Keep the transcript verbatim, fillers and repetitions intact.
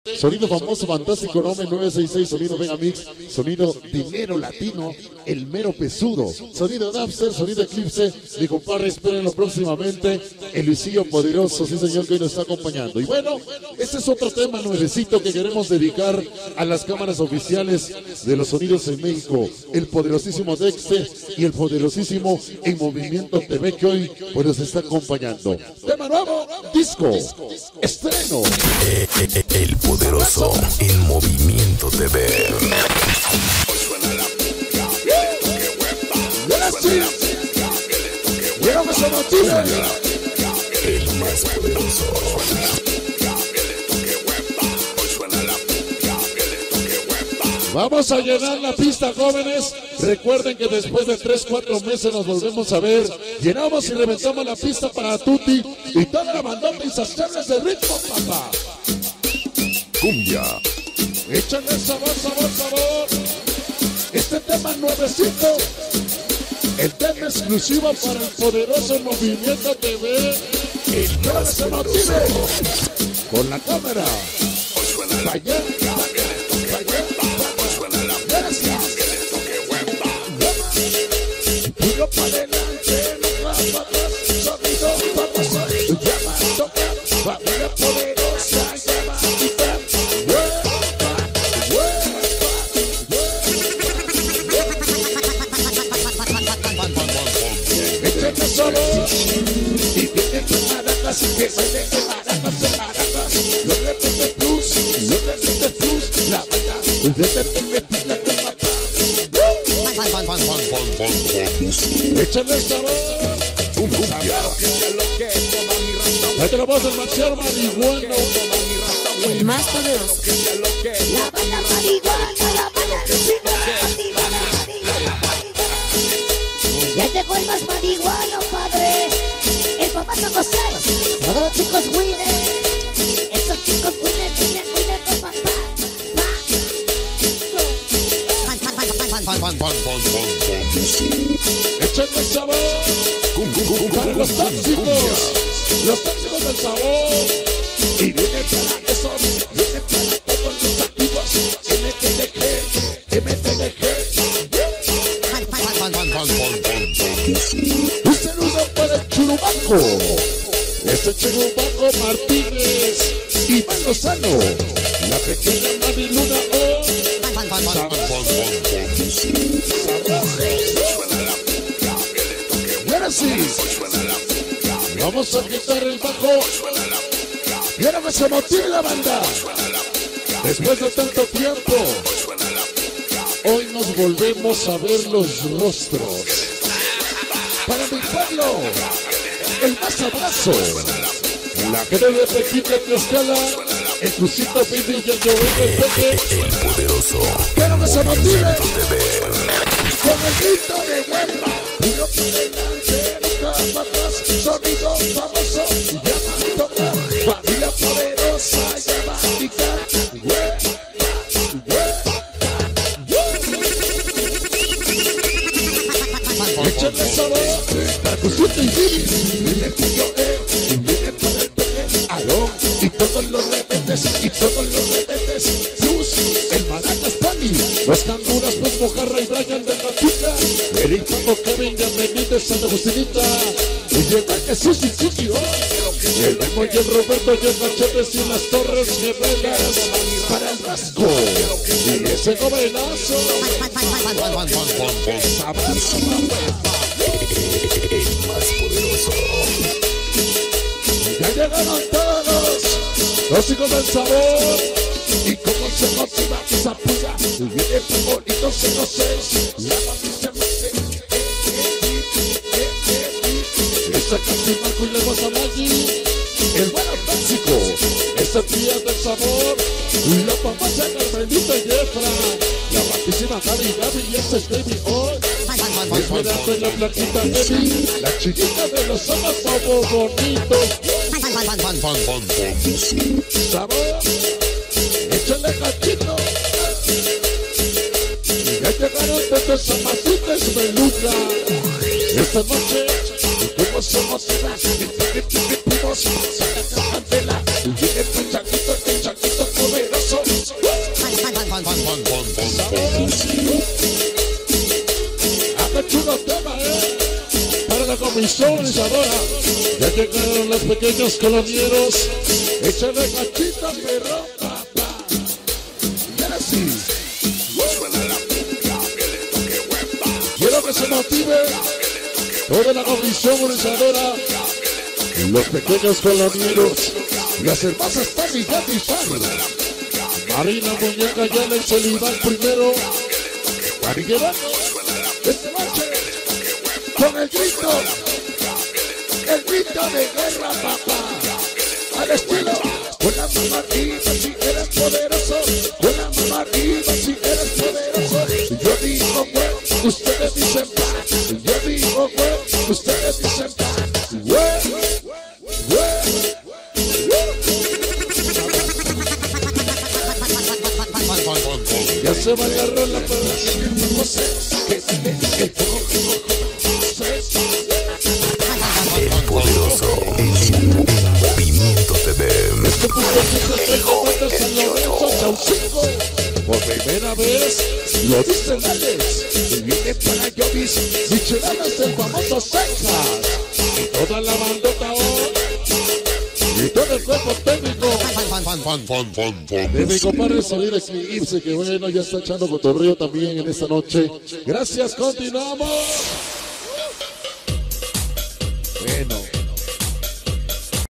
Sonido famoso, fantástico, Nome nueve seis seis, sonido Megamix, sonido dinero latino, el mero pesudo, sonido Napster, sonido Eclipse. Mi compadre, espérenlo próximamente, el Luisillo Poderoso, sí señor, que hoy nos está acompañando. Y bueno, este es otro tema nuevecito que queremos dedicar a las cámaras oficiales de los sonidos en México, el poderosísimo Dexter y el poderosísimo En Movimiento T V, que hoy pues, nos está acompañando. Tema nuevo, disco, estreno. El poderoso En Movimiento T V. El más poderoso. Vamos a llenar la pista, jóvenes. Recuerden que después de tres, cuatro meses nos volvemos a ver. Llenamos y reventamos la pista para Tuti y toda la bandota insaciables de ritmo, papá. Cumbia. Échale sabor, sabor, sabor. Este tema nuevecito. El tema exclusivo para el poderoso Movimiento T V. El más se poderoso. Con la cámara. Vaya. Puro para adelante, no va para atrás. Sonido famoso, llama a tocar. Familia poderosa, llama a quitar. Échate solo y viene con maracas, que baile con maracas, con maracas. Lo repite plus, lo repite plus, la banda, lo repite plus, la banda. Échale sabor. Cumbia. Ahí te lo vas a marchar marihuana. El más poderoso. La banda marihuana, la banda marihuana. Ya llegó el más marihuano, padre. El papá San José. Todos los chicos winner. Esos chicos winner, winner, winner, papá. Échale sabor. Para los tóxicos. Los tóxicos del sabor. Y viene para esos. Viene para todos los activos. M T D G. M T D G. Un saludo para el Churubaco. Ese Churubaco Martínez. Iván Lozano. La pequeña Mariluna O. Y ahora sí, vamos a quitar el bajo. Y ahora que se motive la banda. Después de tanto tiempo, hoy nos volvemos a ver los rostros. Para mi pueblo, el más abrazo. La gente de Pequita Tlaxcala, el Crucito Baby y el Joven Pepe. El poderoso. Quiero que se motive. Con el grito de guerra. Puro por delante, nunca para atrás. Sonido famoso, llama a tocar. Familia poderosa, llama a picar. Échale sabor, percusión y Billy. Viene Julio E, viene para el Pepe, Aarón. Y todos los rebetes, y todos los rebetes. Luz, el Maracas Pani. Los Canduras, pues Mojarra y Brian de Matuca. Eric, Paco, Kevin, bienvenidos a Santa Justinita. Y llega Jesús y Chiqui, oh. El Memo y el Roberto y el Machetes y las Torres Gemelas. Para el Vasco. Y ese jovenazo. Abrazo, el más poderoso. ya llegaron todos los hijos del sabor. Y cómo se motiva esa puya. Y viene tan bonito, se no sé. La mami se mete. Esa casi Marco y luego Samagi. El bueno tóxico. Esa tía del sabor. La papá se Carmelita y Efra. La guapísima Gaby Gaby y ese es Baby hoy. Esperando en la plaquita de mí. La chiquita de los ojos somos bonitos. Sabor. Échale cachito. Ya llegaron desde Zamacites, Beluga. Esta noche, como somos las y saca cantela. Y viene el changuito, el changuito poderoso. comisión organizadora. Ya llegaron los pequeños colonieros. Échale cachita, perro, papá. Y ahora sí. Quiero que se motive toda la comisión organizadora. Los pequeños colonieros. Las hermanas Tami, Yati y Fanny. Marina Muñeca, Yalex, el Iván primero. Mari llevando esta noche con el grito, el grito de guerra, papá. Al estilo, con la mamá arriba si eres poderoso, con la mamá arriba si eres poderoso. Yo digo, bueno, ustedes dicen pa. Yo digo, bueno, ustedes dicen pa. Bueno, bueno. Ya se va a agarrar la palabra. El poderoso en, en Movimiento T V. Por primera vez lo dicen Alex. Y viene para Jovis, micheladas del famoso Texas. Y toda la bandota hoy. Y todo el cuerpo técnico de mi compadre Salir Eclipse, que bueno, ya está echando cotorreo también en esta noche. Gracias, continuamos. Bueno.